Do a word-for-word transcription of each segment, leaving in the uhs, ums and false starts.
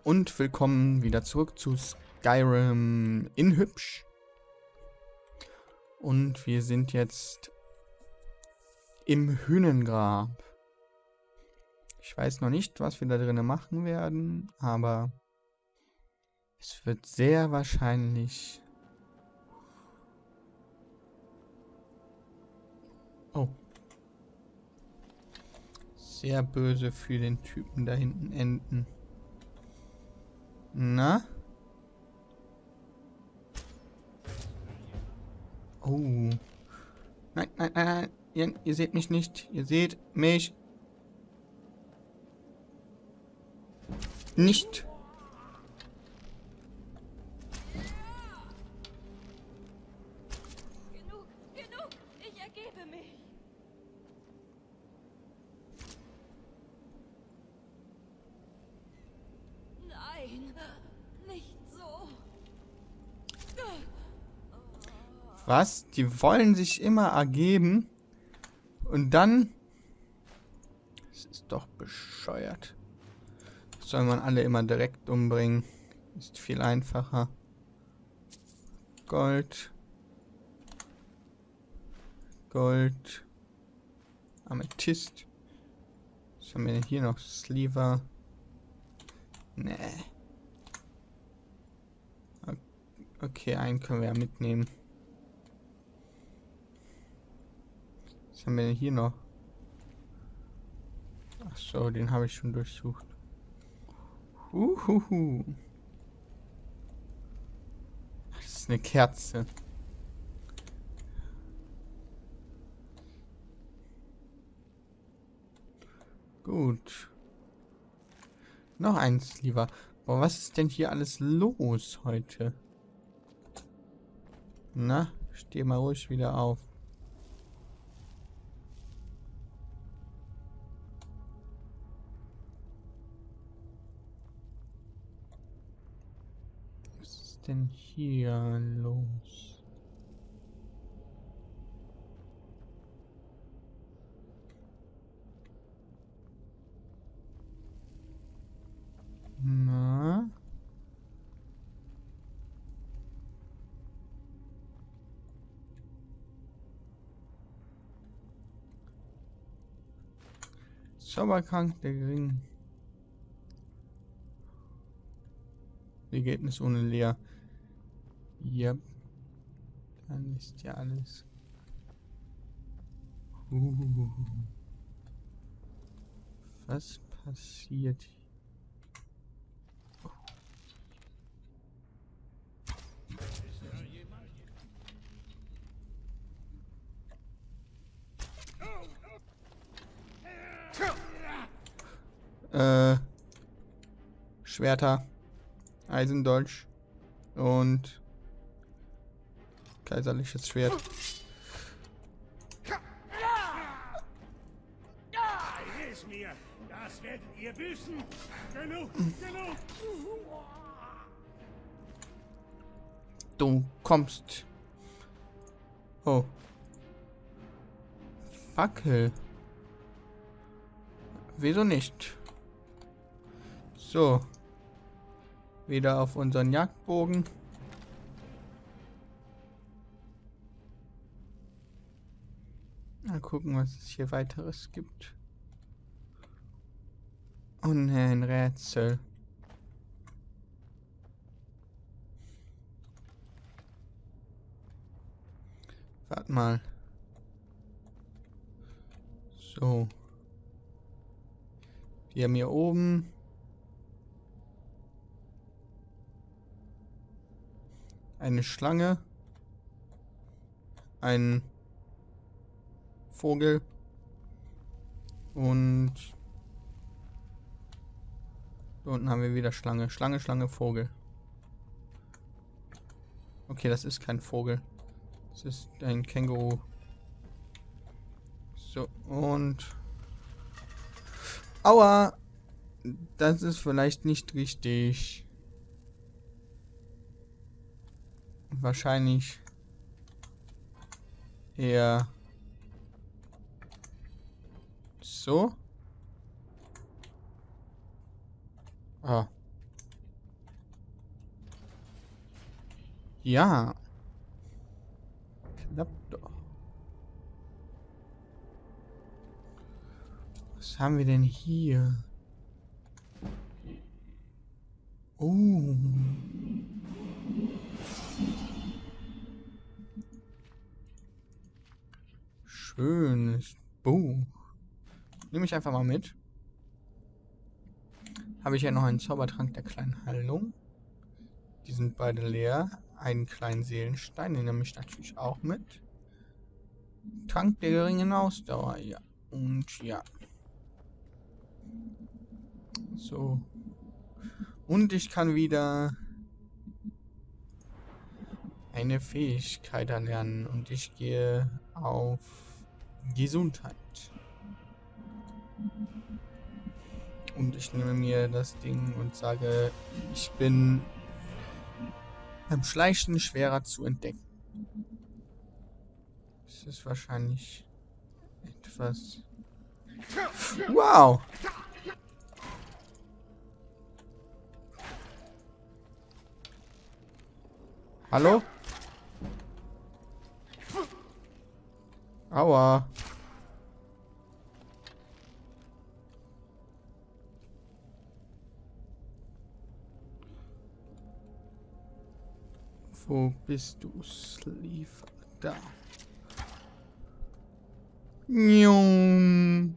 und willkommen wieder zurück zu Skyrim in hübsch. Und wir sind jetzt im Hünengrab. Ich weiß noch nicht, was wir da drinnen machen werden, aber es wird sehr wahrscheinlich... Oh. Sehr böse für den Typen da hinten enden. Na? Oh. Nein, nein, nein, nein. Ihr, ihr seht mich nicht. Ihr seht mich nicht. Genug, genug. Ich ergebe mich. Nein, nicht so. Was? Die wollen sich immer ergeben und dann... Das ist doch bescheuert. Soll man alle immer direkt umbringen. Ist viel einfacher. Gold. Gold. Amethyst. Was haben wir denn hier noch? Sliver. Nee. Okay, einen können wir ja mitnehmen. Was haben wir denn hier noch? Ach so, den habe ich schon durchsucht. Huhuhu. Das ist eine Kerze. Gut. Noch eins lieber. Boah, was ist denn hier alles los heute? Na, steh mal ruhig wieder auf. Was ist denn hier los? Na? Zauberkrank, der Ring. Wie geht es ohne Leer? Yep. Dann ist ja alles. Uh. Was passiert hier? Äh, Schwerter, Eisendolch und kaiserliches Schwert. Hilf mir! Das werdet ihr büßen! Genug! Genug! Du kommst. Oh. Fackel. Wieso nicht? So. Wieder auf unseren Jagdbogen. Mal gucken, was es hier weiteres gibt. Oh ne, ein Rätsel. Warte mal. So. Wir haben hier oben eine Schlange, ein Vogel und da unten haben wir wieder Schlange. Schlange, Schlange, Vogel. Okay, das ist kein Vogel. Das ist ein Känguru. So, und... Aua! Das ist vielleicht nicht richtig. Wahrscheinlich eher so. Ah. Ja. Klappt doch. Was haben wir denn hier? Oh. Schönes Buch. Nehme ich einfach mal mit. Habe ich ja noch einen Zaubertrank der kleinen Heilung. Die sind beide leer. Einen kleinen Seelenstein, den nehme ich natürlich auch mit. Trank der geringen Ausdauer, ja. Und ja. So. Und ich kann wieder eine Fähigkeit erlernen. Und ich gehe auf Gesundheit. Und ich nehme mir das Ding und sage, ich bin beim Schleichen schwerer zu entdecken. Das ist wahrscheinlich etwas... Wow! Hallo? Aua. Wo bist du, Sleeve? Da. Njum.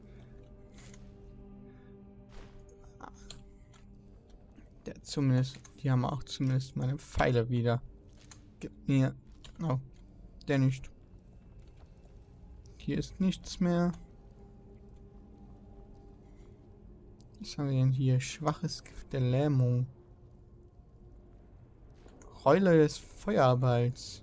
Der zumindest, die haben auch zumindest meine Pfeile wieder. Gib mir. Oh, der nicht. Hier ist nichts mehr. Was haben wir denn hier? Schwaches Gift der Lähmung. Keule des Feuerballs.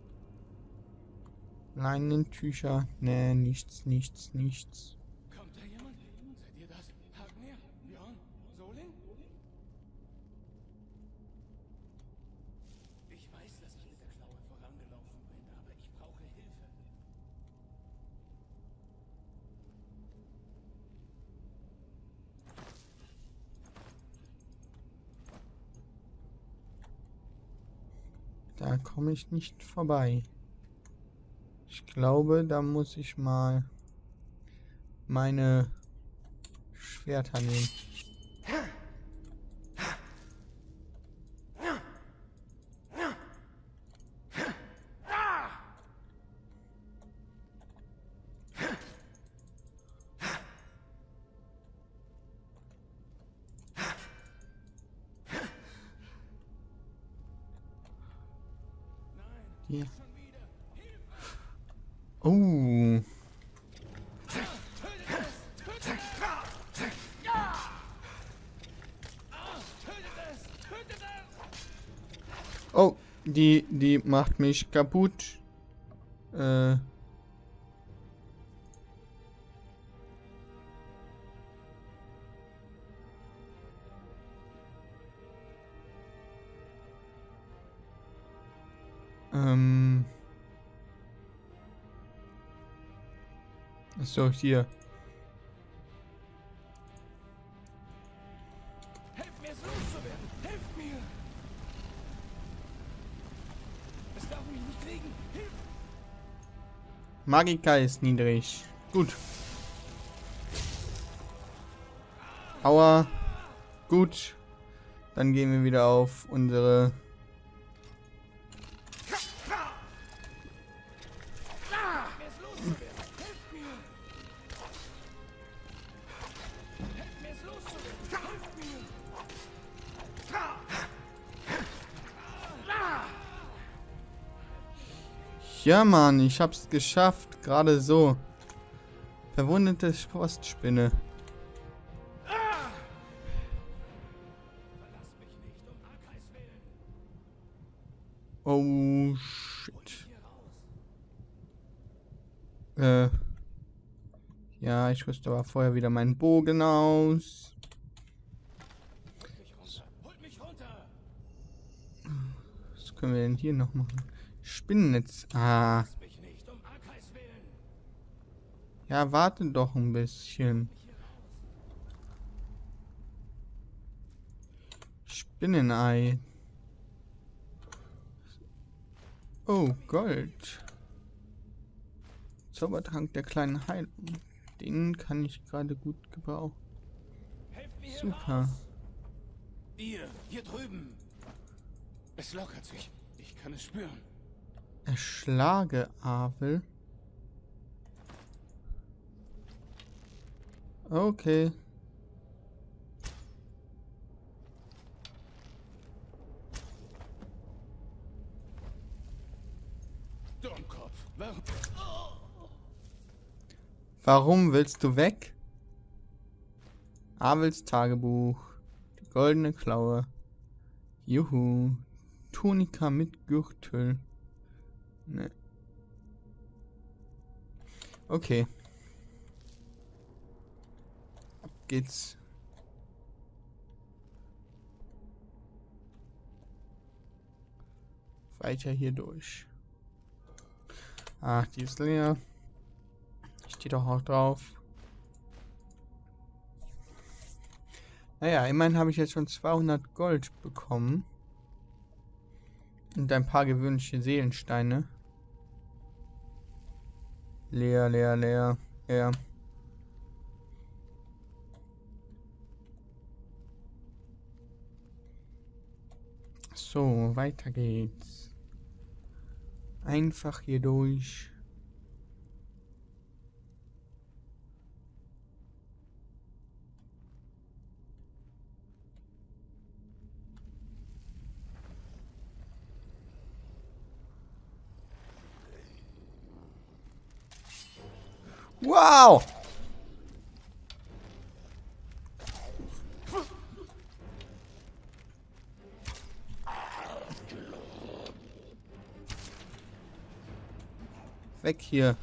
Leinentücher. Nee, nichts, nichts, nichts. Kommt da jemand? Seid ihr das? Hagner? Björn? Solin? Ich weiß, dass ich mit der Klaue vorangelaufen bin, aber ich brauche Hilfe. Da komme ich nicht vorbei. Ich glaube, da muss ich mal meine Schwerter nehmen. Hier. Oh. Oh, die, die macht mich kaputt. Äh. Ähm. So, hier. Helft mir, es loszuwerden! Helft mir! Es darf mich nicht kriegen! Hilf! Magika ist niedrig. Gut. Aua. Gut. Dann gehen wir wieder auf unsere... Ja, Mann, ich hab's geschafft. Gerade so. Verwundete Frostspinne. Oh, shit. Äh. Ja, ich rüste aber vorher wieder meinen Bogen aus. Was können wir denn hier noch machen? Spinnennetz. Ah. Ja, warte doch ein bisschen. Spinnenei. Oh, Gold. Zaubertrank der kleinen Heilung. Den kann ich gerade gut gebrauchen. Helft mir hier Super. raus. Ihr, hier drüben. Es lockert sich. Ich kann es spüren. Erschlage Avel. Okay. Dummkopf. Warum? Warum willst du weg? Avels Tagebuch. Die goldene Klaue. Juhu. Tunika mit Gürtel. Ne. Okay. Ab geht's. Weiter hier durch. Ach, die ist leer. Steht doch auch drauf. Naja, immerhin habe ich jetzt schon zweihundert Gold bekommen. Und ein paar gewöhnliche Seelensteine. Leer, leer, leer, leer. So, weiter geht's. Einfach hier durch. Wow! Weg hier.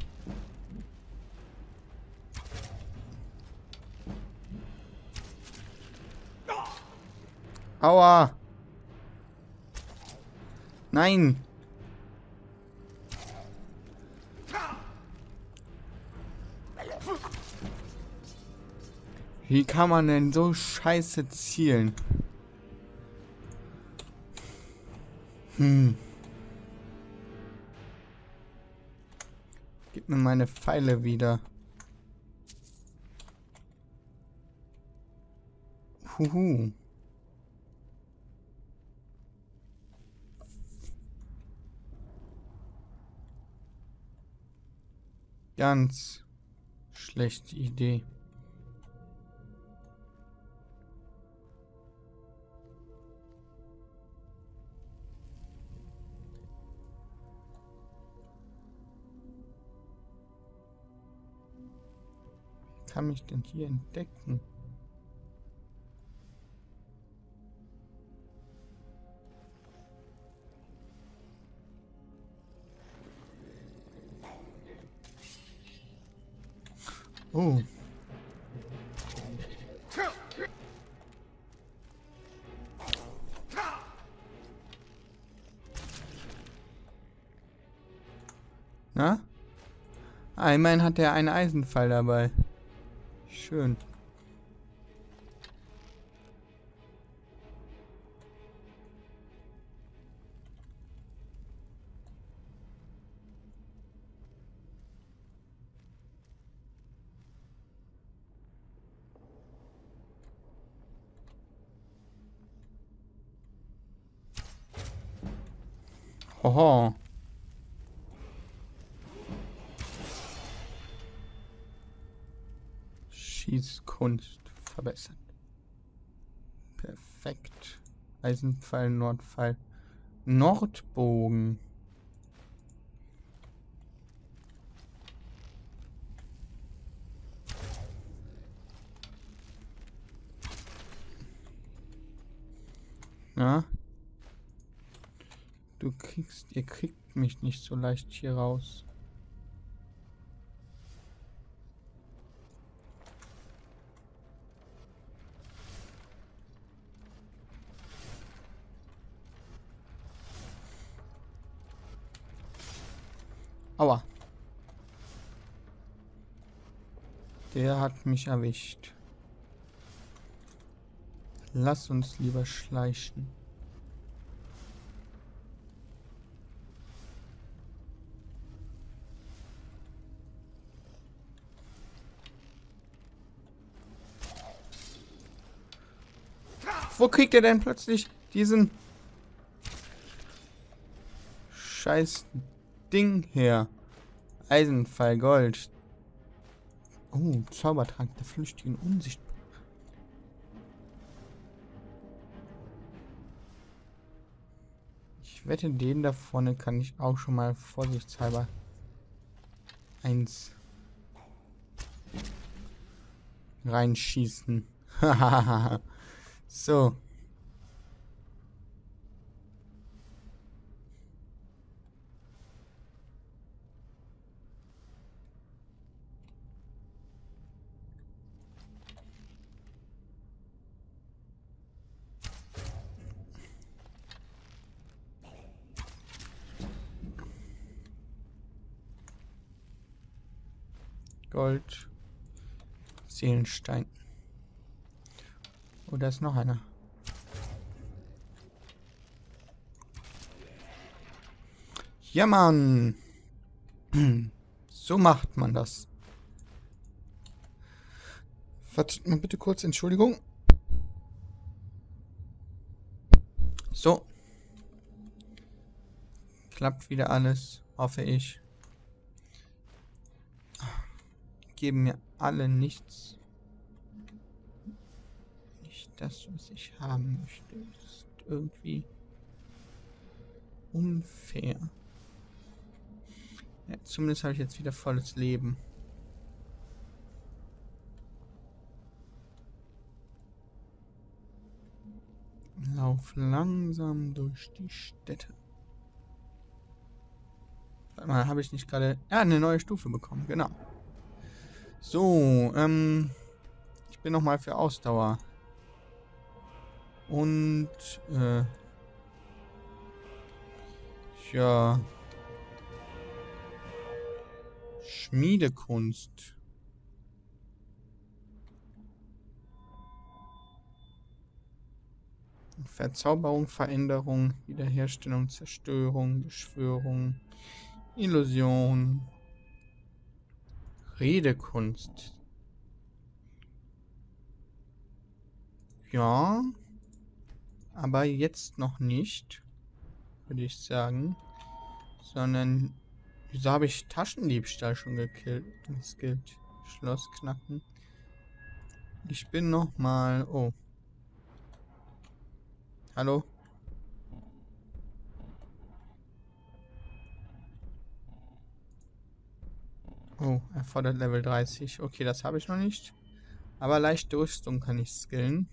Aua! Nein! Wie kann man denn so scheiße zielen? Hm. Gib mir meine Pfeile wieder. Huhu. Ganz schlechte Idee. Wie kann mich denn hier entdecken? Oh. Na? Ah, immerhin hat er einen Eisenpfeil dabei. Schön. Hoho. Schießkunst verbessert. Perfekt. Eisenpfeil, Nordpfeil. Nordbogen. Na? Du kriegst, ihr kriegt mich nicht so leicht hier raus. Aua. Der hat mich erwischt. Lass uns lieber schleichen. Wo kriegt er denn plötzlich diesen scheiß Ding her? Eisenpfeil Gold. Oh, Zaubertrank der flüchtigen Unsichtbarkeit. Ich wette, den da vorne kann ich auch schon mal vorsichtshalber eins reinschießen. So. Gold. Seelenstein. Oh, da ist noch einer. Ja, Mann. So macht man das. Wartet mal bitte kurz, Entschuldigung. So. Klappt wieder alles, hoffe ich. Geben mir alle nichts. Nicht das, was ich haben möchte. Das ist irgendwie unfair. Ja, zumindest habe ich jetzt wieder volles Leben. Lauf langsam durch die Städte. Warte mal, habe ich nicht gerade... Ja, eine neue Stufe bekommen, genau. So, ähm... ich bin nochmal für Ausdauer. Und, äh... ja... Schmiedekunst. Verzauberung, Veränderung, Wiederherstellung, Zerstörung, Beschwörung, Illusion, Redekunst. Ja, aber jetzt noch nicht, würde ich sagen, sondern wieso habe ich Taschendiebstahl schon gekillt? Das gilt. Schloss knacken. Ich bin noch mal. Oh. Hallo? Oh, erfordert Level dreißig. Okay, das habe ich noch nicht. Aber leichte Rüstung kann ich skillen.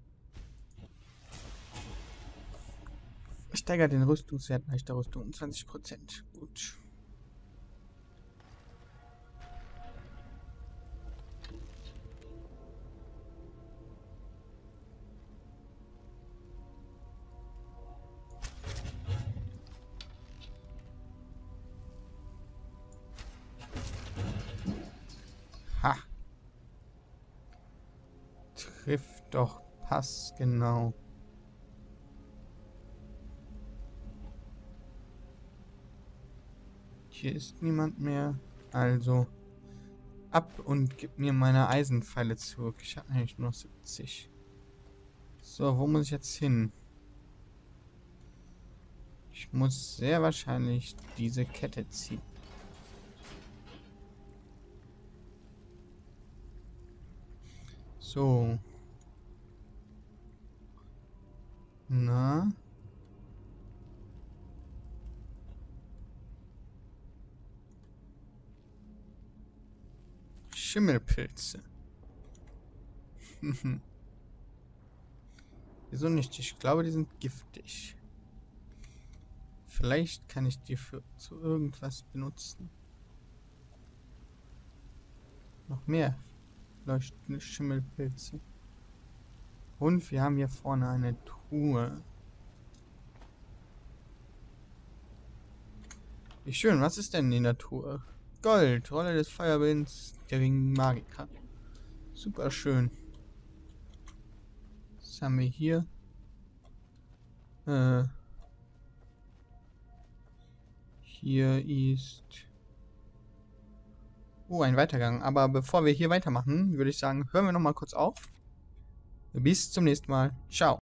Steigert den Rüstungswert leichter Rüstung um zwanzig Prozent. Gut. Ha. Trifft doch passgenau. Hier ist niemand mehr. Also ab und gib mir meine Eisenpfeile zurück. Ich habe eigentlich nur noch siebzig. So, wo muss ich jetzt hin? Ich muss sehr wahrscheinlich diese Kette ziehen. So. Na? Schimmelpilze. Wieso nicht? Ich glaube, die sind giftig. Vielleicht kann ich die für zu irgendwas benutzen. Noch mehr leuchtende Schimmelpilze. Und wir haben hier vorne eine Truhe. Wie schön, was ist denn in der Truhe? Gold, Rolle des Feuerwinds, der Ring Magica. Super schön. Was haben wir hier? Äh, hier ist... Oh, ein Weitergang. Aber bevor wir hier weitermachen, würde ich sagen, hören wir noch mal kurz auf. Bis zum nächsten Mal. Ciao.